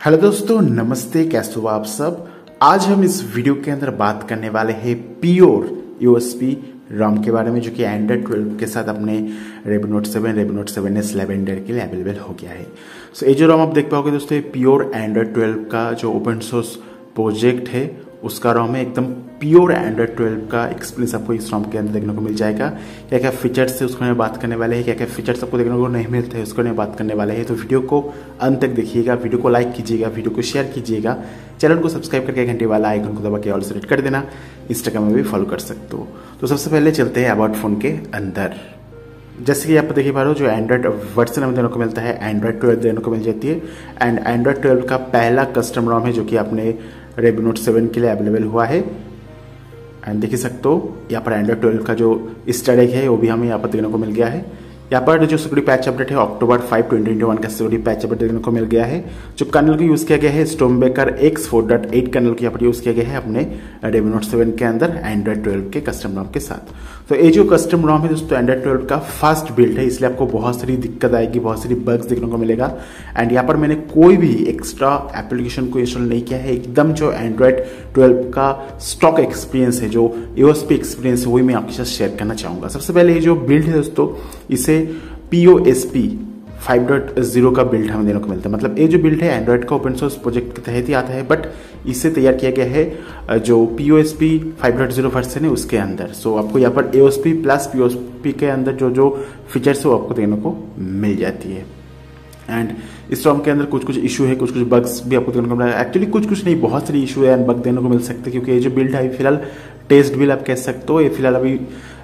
Hello दोस्तों, नमस्ते। कैसे हो आप सब। आज हम इस वीडियो के अंदर बात करने वाले हैं प्योर यूएसबी रॉम के बारे में, जो कि एंड्रॉइड 12 के साथ अपने Redmi Note 7, Redmi Note 7S lavender के लिए अवेलेबल हो गया है। सो ये जो रॉम आप देख पाओगे दोस्तों, ये प्योर एंड्रॉइड 12 का जो ओपन सोर्स प्रोजेक्ट है उसका रॉम है। एकदम प्योर एंड्रॉइड 12 का एक्सपीरियंस आपको इस रॉम के अंदर देखने को मिल जाएगा। क्या क्या फीचर्स है उसको मैं बात करने वाले हैं, क्या क्या फीचर्स आपको देखने को नहीं मिलते हैं उसको मैं बात करने वाले हैं। तो वीडियो को अंत तक देखिएगा, वीडियो को लाइक कीजिएगा, वीडियो को शेयर कीजिएगा, चैनल को सब्सक्राइब करके घंटे वाला आइकन को दबा के ऑल सेलेक्ट कर देना। इंस्टाग्राम में भी फॉलो कर सकते हो। तो सबसे पहले चलते हैं अबाउट फोन के अंदर। जैसे कि आप देखिए पा रहे हो, जो एंड्रॉइड वर्जन हमें देने को मिलता है एंड्रॉइड 12 देने को मिल जाती है। एंड एंड्रॉइड 12 का पहला कस्टम रॉम है जो कि अपने Redmi Note 7 के लिए अवेलेबल हुआ है। एंड देख सकते हो यहाँ पर एंड्रॉइड 12 का जो ईस्टर एग है वो भी हमें यहाँ पर देखने को मिल गया है। यहाँ पर जो सिक्योरिटी पैच अपडेट है अक्टूबर 5, 2021 का सिक्योरिटी पैच अपडेट देखने को मिल गया है। जो कर्नल को यूज किया गया है स्टॉर्मबेकर X4.8 कर्नल को यहाँ पर यूज किया गया है अपने Redmi Note 7 के अंदर एंड्रॉइड 12 के कस्टम रॉम के साथ। तो ये जो कस्टम रॉम है दोस्तों एंड्रॉइड 12 का फर्स्ट बिल्ड है, इसलिए आपको बहुत सारी दिक्कत आएगी, बहुत सारी बग्स देखने को मिलेगा। एंड यहाँ पर मैंने कोई भी एक्स्ट्रा एप्लीकेशन को इंस्टॉल नहीं किया है। एकदम जो एंड्रॉइड 12 का स्टॉक एक्सपीरियंस है, जो यूएसबी एक्सपीरियंस है, वही मैं आपके साथ शेयर करना चाहूंगा। सबसे पहले ये जो बिल्ड है दोस्तों, इसे POSP 5.0 का बिल्ड हमें देने को मिलता है। मतलब ये जो बिल्ड है एंड्रॉइड का ओपन सोर्स प्रोजेक्ट के तहत ही आता है, बट इसे तैयार किया गया है जो POSP 5.0 वर्जन है उसके अंदर। सो आपको यहाँ पर AOSP प्लस POSP के अंदर जो जो फीचर्स है वो आपको देखने को मिल जाती है। एंड इस रॉम के अंदर कुछ कुछ इशू है, कुछ कुछ बग्स भी आपको देखने को मिल रहा है। एक्चुअली कुछ कुछ नहीं, बहुत सारी इशू है एंड बग देखने को मिल सकते हैं, क्योंकि ये जो बिल्ड है फिलहाल टेस्ट बिल्ड आप कह सकते हो। ये फिलहाल अभी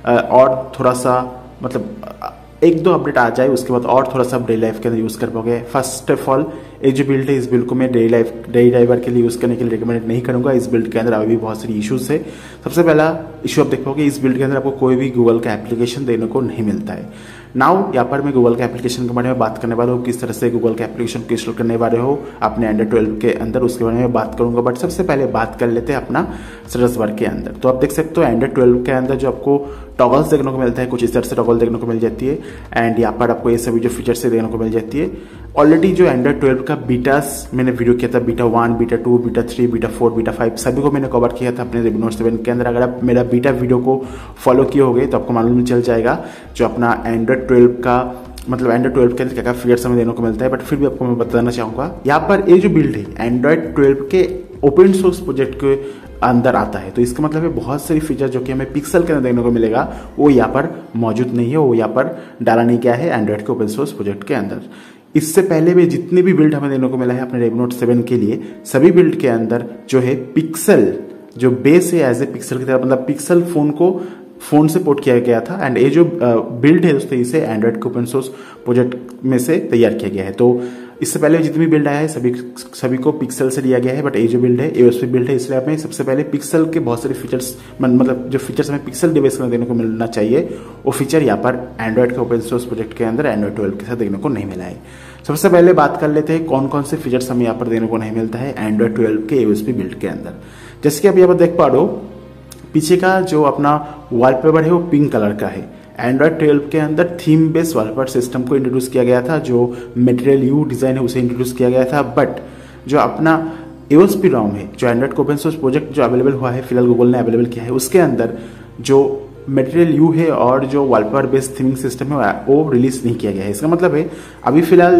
और थोड़ा सा मतलब एक दो अपडेट आ जाए उसके बाद और थोड़ा सा आप डेली लाइफ के अंदर यूज कर पाओगे। फर्स्ट ऑफ ऑल ये जो बिल्ड है इस बिल्ड को मैं डेली ड्राइवर के लिए यूज करने के लिए रिकमेंड नहीं करूंगा। इस बिल्ड के अंदर अभी भी बहुत सारी इश्यूज है। सबसे पहला इशू आप देख पाओगे, इस बिल्ड के अंदर आपको कोई भी गूगल का एप्लीकेशन देने को नहीं मिलता है। नाउ यहाँ पर मैं गूगल के एप्लीकेशन के बारे में बात करने वाला हूँ, किस तरह से गूगल के एप्लीकेशन को इंस्टॉल करने वाले हो अपने एंड्रॉइड 12 के अंदर, उसके बारे में बात करूंगा। बट सबसे पहले बात कर लेते हैं अपना सर्च बार के अंदर। तो आप देख सकते हो एंड्रॉइड 12 के अंदर जो आपको टॉगल्स देखने को मिलता है, कुछ इस तरह से टॉगल देखने को मिल जाती है। एंड यहाँ पर आपको ये सभी जो फीचर्स है देखने को मिल जाती है। ऑलरेडी जो एंड्रॉइड 12 का बीटास मैंने वीडियो किया था, beta 1, beta 2, beta 3, beta 4, beta 5 सभी को मैंने कवर किया था अपने Redmi Note 7 के अंदर। अगर आप मेरा बीटा वीडियो को फॉलो किए होगे तो आपको मालूम चल जाएगा जो अपना एंड्रॉइड 12 का मतलब एंड्रॉइड 12 के अंदर क्या क्या फीचर्स हमें देने को मिलता है। बट फिर भी आपको मैं बताना चाहूंगा, यहाँ पर ये जो बिल्ड है एंड्रॉइड 12 के ओपन सोर्स प्रोजेक्ट के अंदर आता है। तो इसका मतलब है बहुत सारी फीचर जो कि हमें पिक्सल के अंदर देखने को मिलेगा वो यहाँ पर मौजूद नहीं है, वो यहाँ पर डाला नहीं गया है एंड्रॉइड के ओपन सोर्स प्रोजेक्ट के अंदर। इससे पहले भी जितने भी बिल्ड हमें देखने को मिला है अपने Redmi Note 7 के लिए, सभी बिल्ड के अंदर जो है पिक्सल जो बेस है एज ए पिक्सल की तरह, मतलब पिक्सल फोन को फोन से पोर्ट किया गया था। एंड ये जो बिल्ड है दोस्तों इसे एंड्रॉइड के ओपन सोर्स प्रोजेक्ट में से तैयार किया गया है। तो इससे पहले जितनी भी बिल्ड आया है सभी को पिक्सल से लिया गया है। बट ये जो बिल्ड है AOSP बिल्ड है, इसलिए हमें सबसे पहले पिक्सल के बहुत सारे फीचर्स मतलब जो फीचर्स हमें पिक्सल डिवाइस में देने को मिलना चाहिए वो फीचर यहाँ पर एंड्रॉइड के ओपन सोर्स प्रोजेक्ट के अंदर एंड्रॉइड 12 के साथ देखने को नहीं मिला है। सबसे पहले बात कर लेते हैं कौन कौन से फीचर्स हमें यहाँ पर देने को नहीं मिलता है एंड्रॉइड 12 के AOSP बिल्ड के अंदर। जैसे कि आप यहाँ पर देख पा रहे हो, पीछे का जो अपना वॉलपेपर है वो पिंक कलर का है। एंड्रॉइड 12 के अंदर थीम बेस्ड वॉलपेपर सिस्टम को इंट्रोड्यूस किया गया था, जो मटेरियल यू डिजाइन है उसे इंट्रोड्यूस किया गया था। बट जो अपना AOSP रॉम है, जो एंड्रॉइड का ओपन सोर्स प्रोजेक्ट जो अवेलेबल हुआ है फिलहाल गूगल ने अवेलेबल किया है, उसके अंदर जो मटेरियल यू है और जो वॉलपेपर बेस्ड थीमिंग सिस्टम है वो रिलीज नहीं किया गया है। इसका मतलब है अभी फिलहाल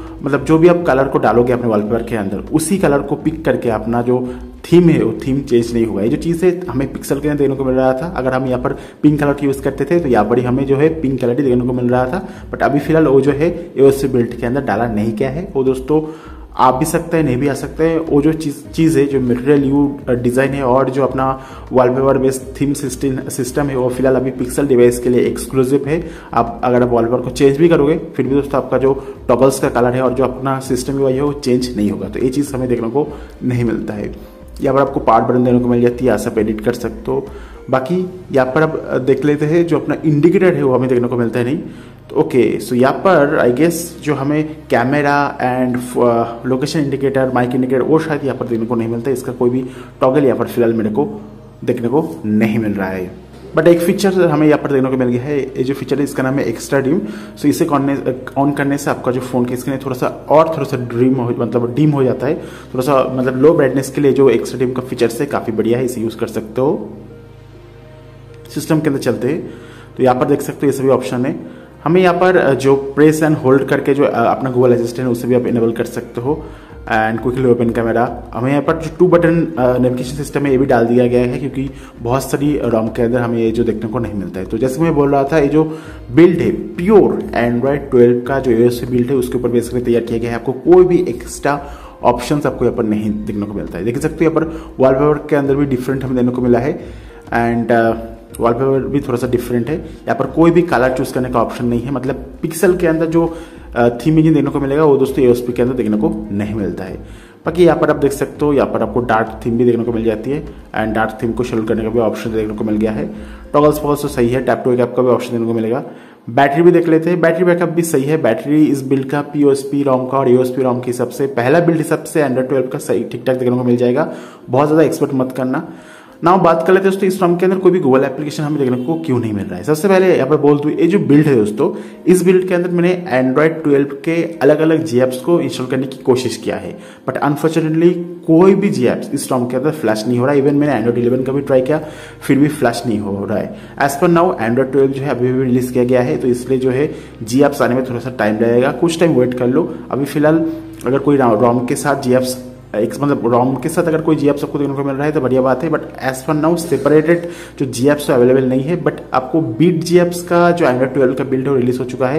जो भी आप कलर को डालोगे अपने वॉलपेपर के अंदर उसी कलर को पिक करके अपना जो थीम है वो थीम चेंज नहीं हुआ है। जो चीज़ है हमें पिक्सल के अंदर देखने को मिल रहा था, अगर हम यहाँ पर पिंक कलर की यूज़ करते थे तो यहाँ पर ही हमें जो है पिंक कलर ही देखने को मिल रहा था। बट अभी फिलहाल वो जो है AOSP बिल्ड के अंदर डाला नहीं गया है। वो दोस्तों आ भी सकते हैं नहीं भी आ सकते हैं। वो जो चीज़ है जो मटेरियल यू डिज़ाइन है और जो अपना वॉलपेपर बेस्ड थीम सिस्टम है वो फिलहाल अभी पिक्सल डिवाइस के लिए एक्सक्लूसिव है। आप अगर आप वॉलपेपर को चेंज भी करोगे फिर भी दोस्तों आपका जो टॉगल्स का कलर है और जो अपना सिस्टम है वो चेंज नहीं होगा। तो ये चीज़ हमें देखने को नहीं मिलता है। यहाँ पर आपको पार्ट बटन देने को मिल जाती है, आप एडिट कर सकते हो। बाकी यहाँ पर आप देख लेते हैं जो अपना इंडिकेटर है वो हमें देखने को मिलता है नहीं। तो ओके, सो यहाँ पर आई गेस जो हमें camera and location indicator, mic indicator वो शायद यहाँ पर देखने को नहीं मिलता है। इसका कोई भी टॉगल यहाँ पर फिलहाल मेरे को देखने को नहीं मिल रहा है। बट एक फीचर हमें यहाँ पर देखने को मिल गया है, ये जो फीचर है इसका नाम है एक्स्ट्रा डिम। सो इसे ऑन करने से आपका जो फोन की स्क्रीन है थोड़ा सा डीम हो जाता है, थोड़ा सा मतलब लो ब्राइटनेस के लिए जो एक्स्ट्रा डिम का फीचर है काफी बढ़िया है, इसे यूज कर सकते हो। सिस्टम के अंदर चलते हैं तो यहाँ पर देख सकते हो ये सभी ऑप्शन है। हमें यहाँ पर जो प्रेस एंड होल्ड करके जो अपना गूगल असिस्टेंट है उसे भी आप इनेबल कर सकते हो, एंड क्विकली ओपन कैमरा। हमें यहाँ पर जो 2 बटन नेविगेशन सिस्टम है ये भी डाल दिया गया है, क्योंकि बहुत सारी रोम के अंदर हमें ये जो देखने को नहीं मिलता है। तो जैसे मैं बोल रहा था, ये जो बिल्ड है प्योर एंड्रॉइड 12 का जो यूएसबी बिल्ड है उसके ऊपर बेसिकली तैयार किया गया है। आपको कोई भी एक्स्ट्रा ऑप्शंस आपको यहाँ पर नहीं देखने को मिलता है। देख सकते हो यहाँ पर वॉलपेपर के अंदर भी डिफरेंट हमें देखने को मिला है, एंड वॉलपेपर भी थोड़ा सा डिफरेंट है। यहाँ पर कोई भी कलर चूज करने का ऑप्शन नहीं है, मतलब पिक्सल के अंदर जो थीम इंजन देखने को मिलेगा वो दोस्तों यूएसबी के अंदर देखने को नहीं मिलता है। बाकी यहाँ पर आप देख सकते हो, यहाँ पर आपको डार्क थीम भी देखने को मिल जाती है, एंड डार्क थीम को शेड्यूल करने का भी ऑप्शन देखने को मिल गया है। टॉगल्स फॉगल्स तो सही है, टैप टू कैप का भी ऑप्शन देखने को मिलेगा। बैटरी भी देख लेते हैं, बैटरी बैकअप भी सही है। बैटरी इस बिल्ड का पीओएसपी रोम का और यूएसबी रोम के हिसाब से पहला बिल्ड हिसाब से एंड्रॉइड 12 का सही ठीक ठाक देखने को मिल जाएगा, बहुत ज्यादा एक्सपेक्ट मत करना। नाउ बात कर लेते हैं दोस्तों इस रोम के अंदर कोई भी गूगल एप्लीकेशन हमें देखने को क्यों नहीं मिल रहा है। सबसे पहले यहाँ पर बोल दूं, ये जो बिल्ड है दोस्तों, इस बिल्ड के अंदर मैंने एंड्रॉइड 12 के अलग अलग जीएप्स को इंस्टॉल करने की कोशिश किया है, बट अनफॉर्चुनेटली कोई भी जीएप्स इस रोम के अंदर फ्लैश नहीं हो रहा है। इवन मैंने एंड्रॉइड 11 का भी ट्राई किया, फिर भी फ्लैश नहीं हो रहा है। एज पर नाउ एंड्रॉइड 12 जो है अभी भी रिलीज किया गया है, तो इसलिए जो है जीएप्स आने में थोड़ा सा टाइम लगेगा, कुछ टाइम वेट कर लो। अभी फिलहाल अगर कोई रोम के साथ जीएप्स मतलब रोम के साथ अगर कोई जीएप्स आपको देखने को मिल रहा है तो बढ़िया बात है, but as for now separated जो जीएप्स तो अवेलेबल नहीं है। बट आपको बीट जीएप्स का जो एंड्रॉइड 12 का बिल्ड है रिलीज हो चुका है,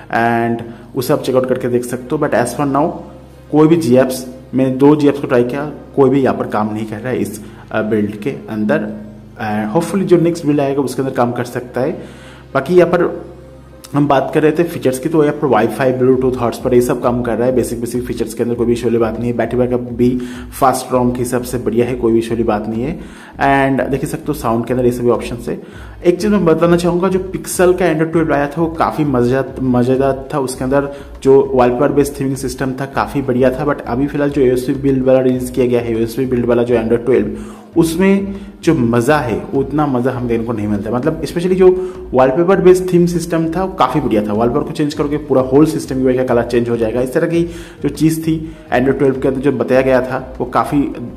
एंड उसे आप चेकआउट करके देख सकते हो। बट एज फॉर नाउ कोई भी जीएप्स, मैंने 2 जीएप्स को ट्राई किया, कोई भी यहाँ पर काम नहीं कर रहा है इस बिल्ड के अंदर। होपफुली जो नेक्स्ट बिल्ड आएगा उसके अंदर काम कर सकता है। बाकी यहाँ पर हम बात कर रहे थे फीचर्स की, तो यहाँ पर वाईफाई, ब्लूटूथ, हॉटस्पॉट ये सब काम कर रहा है। बेसिक फीचर्स के अंदर कोई भी इशू वाली बात नहीं है। बैटरी बैकअप भी फास्ट रोम के हिसाब से बढ़िया है, कोई भी इशू वाली बात नहीं है। एंड देख सकते हो साउंड के अंदर ये सभी ऑप्शन है। एक चीज मैं बताना चाहूंगा, जो पिक्सल का एंड्रॉइड 12 आया था वो काफी मजेदार था। उसके अंदर जो वॉलपेपर बेस्ड थीमिंग सिस्टम था काफी बढ़िया था, बट अभी फिलहाल जो यूएसबी बिल्ड वाला रिलीज किया गया है, यूएसबी बिल्ड वाला जो एंड्रॉइड 12, उसमें जो मजा है उतना मजा हम देखने को नहीं मिलता। मतलब स्पेशली जो वॉलपेपर बेस्ड थीम सिस्टम था वो काफी बढ़िया था। वॉलपेपर को चेंज करोगे पूरा होल सिस्टम का कलर चेंज हो जाएगा। इस तरह की जो चीज थी एंड्रॉइड 12 के अंदर जो बताया गया था वो काफी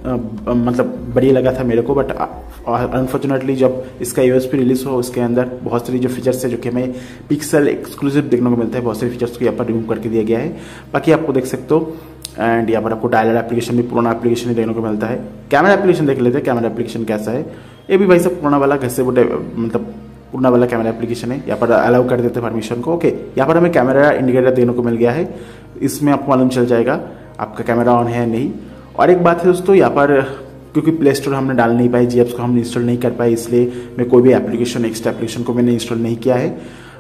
मतलब बढ़िया लगा था मेरे को। बट अनफॉर्चुनेटली जब इसका यूएसबी रिलीज हो उसके अंदर बहुत सारी जो फीचर्स है जो कि हमें पिक्सल एक्सक्लूसिव देखने को मिलता है, बहुत सारे फीचर्स को यहाँ पर रिमूव करके दिया गया है। बाकी आपको देख सकते हो, एंड यहाँ पर आपको डायलर एप्लीकेशन भी पुराना एप्लीकेशन ही देखने को मिलता है। कैमरा एप्लीकेशन देख लेते हैं, कैमरा एप्लीकेशन कैसा है। ये भी भाई सब पुराना वाला घर से मतलब पुराना वाला कैमरा एप्लीकेशन है। यहाँ पर अलाउ कर देते हैं परमिशन को। ओके, यहाँ पर हमें कैमरा इंडिकेटर देखने को मिल गया है, इसमें आपको मालूम चल जाएगा आपका कैमरा ऑन है या नहीं। और एक बात है दोस्तों, यहाँ पर क्योंकि प्ले स्टोर हमने डाल नहीं पाए, जीएप्स को हमने इंस्टॉल नहीं कर पाए, इसलिए मैं कोई भी एप्लीकेशन एक्स्ट्रा एप्लीकेशन को मैंने इंस्टॉल नहीं किया है।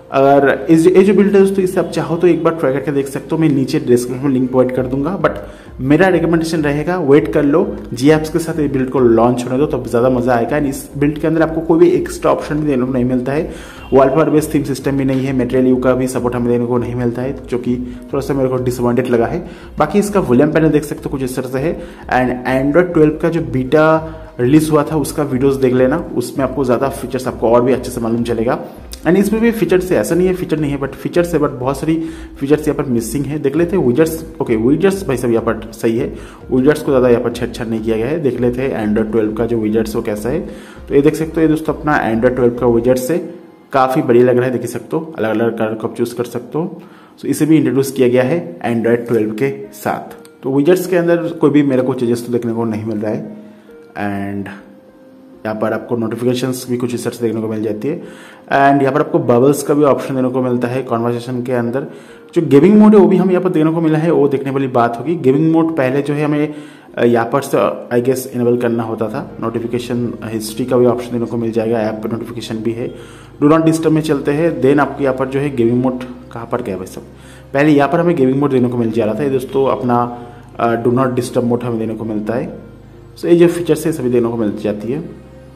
अगर ये जो बिल्ड है दोस्तों, इसे आप चाहो तो एक बार ट्राई करके देख सकते हो। मैं नीचे डिस्क्रिप्शन में लिंक प्रोवाइड कर दूंगा, बट मेरा रिकमेंडेशन रहेगा वेट कर लो, जीएप्स के साथ ये बिल्ड को लॉन्च होने दो, तब ज्यादा मजा आएगा। इस बिल्ड के अंदर आपको कोई भी एक्स्ट्रा ऑप्शन भी देने को नहीं मिलता है। वॉलपेपर बेस्ड थीम सिस्टम भी नहीं है, मटेरियल यू का भी सपोर्ट हमें देने को नहीं मिलता है, जो कि थोड़ा सा मेरे को डिसअपॉइंटेड लगा है। बाकी इसका वॉल्यूम पैनल देख सकते हो कुछ इस तरह से है। एंड एंड्रॉइड 12 का जो बीटा रिलीज हुआ था उसका वीडियोस देख लेना, उसमें आपको ज्यादा फीचर्स आपको और भी अच्छे से मालूम चलेगा। एंड इसमें भी फीचर्स है, ऐसा नहीं है फीचर नहीं है, बट फीचर्स है, बट बहुत सारी फीचर्स यहाँ पर मिसिंग है। देख लेते हैं विजेट्स। ओके, विजेट्स भाई सब यहाँ पर सही है, विजेट्स को ज्यादा यहाँ पर छेड़छाड़ नहीं किया गया है। देख लेते हैं एंड्रॉइड 12 का जो विजेट्स वो कैसा है। तो ये देख सकते हो, ये दोस्तों अपना एंड्रॉइड 12 का विजेट्स है, काफी बढ़िया लग रहा है। देख सकते हो अलग अलग कलर को आप चूज कर सकते हो। सो इसे भी इंट्रोड्यूस किया गया है एंड्रॉइड 12 के साथ। तो विजेट्स के अंदर कोई भी मेरे को चेंजेस तो देखने को नहीं मिल रहा है। एंड यहाँ पर आपको नोटिफिकेशंस भी कुछ इस तरह से देखने को मिल जाती है। एंड यहाँ पर आपको बबल्स का भी ऑप्शन देने को मिलता है कॉन्वर्सेशन के अंदर। जो गेमिंग मोड है वो भी हमें यहाँ पर देखने को मिला है, वो देखने वाली बात होगी। गेमिंग मोड पहले जो है हमें यहाँ पर से आई गेस इनेबल करना होता था। नोटिफिकेशन हिस्ट्री का भी ऑप्शन देने को मिल जाएगा, ऐप नोटिफिकेशन भी है। डू नॉट डिस्टर्ब में चलते हैं, देन आपको यहाँ पर जो है गेमिंग मोड कहाँ पर गया भाई सब, पहले यहाँ पर हमें गेमिंग मोड देने को मिल जा रहा था। ये दोस्तों अपना डू नॉट डिस्टर्ब मोड हमें देने को मिलता है। सो ये जो फीचर्स है सभी देने को मिल जाती है।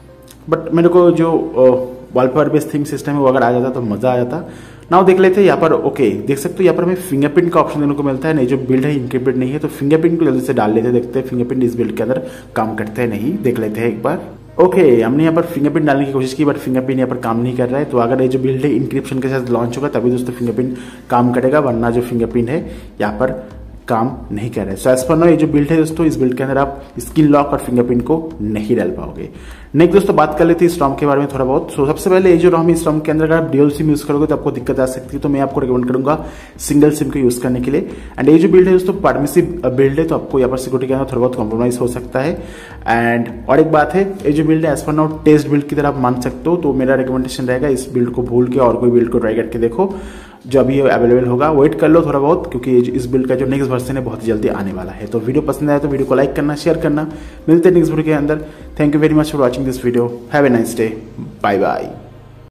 बट मेरे को जो वॉलपेपर बेस्ड थीम सिस्टम है वो अगर आ जाता तो मजा आ जाता। नाउ देख लेते हैं यहाँ पर। ओके, देख सकते हो यहाँ पर हमें फिंगरप्रिंट का ऑप्शन देने को मिलता है। नहीं, जो बिल्ड है इनक्रिप्टेड नहीं है, तो फिंगरप्रिंट को जल्दी से डाल लेते हैं। देखते हैं फिंगरप्रिंट इस बिल्ड के अंदर काम करते हैं नहीं, देख लेते हैं एक बार। ओके हमने यहाँ पर फिंगरप्रिंट डालने की कोशिश की बट फिंगरप्रिंट यहाँ पर काम नहीं कर रहा है। तो अगर ये जो बिल्ड है इंक्रिप्शन के साथ लॉन्च होगा तभी दोस्तों फिंगरप्रिंट काम करेगा, वरना जो फिंगरप्रिंट है यहाँ पर काम नहीं कर रहा है। सो एज पर नाउ ये जो बिल्ड है दोस्तों, इस बिल्ड के अंदर आप स्क्रीन लॉक और फिंगरप्रिंट को नहीं डाल पाओगे। नेक्स्ट दोस्तों बात कर लेते हैं इस रॉम के बारे में थोड़ा बहुत। सो सबसे पहले ये जो रॉम है इस रॉम के अंदर अगर आप ड्यूल सिम यूज करोगे तो आपको दिक्कत आ सकती है, तो मैं आपको रिकमेंड करूंगा सिंगल सिम को यूज करने के लिए। एंड ये जो बिल्ड है दोस्तों परमिसिव बिल्ड है, तो आपको यहाँ पर सिक्योरिटी के अंदर थोड़ा बहुत कॉम्प्रोमाइज हो सकता है। एंड और एक बात है, ये जो बिल्ड है as per now test build की तरह आप मान सकते हो, तो मेरा रिकमेंडेशन रहेगा इस बिल्ड को भूल के और कोई बिल्ड को ट्राई करके देखो। जो अभी अवेलेबल होगा वेट कर लो थोड़ा बहुत, क्योंकि इस बिल्ड का जो नेक्स्ट वर्जन है बहुत जल्दी आने वाला है। तो वीडियो पसंद आया तो वीडियो को लाइक करना, शेयर करना। मिलते हैं नेक्स्ट वीडियो के अंदर। Thank you very much for watching this video. Have a nice day. Bye bye.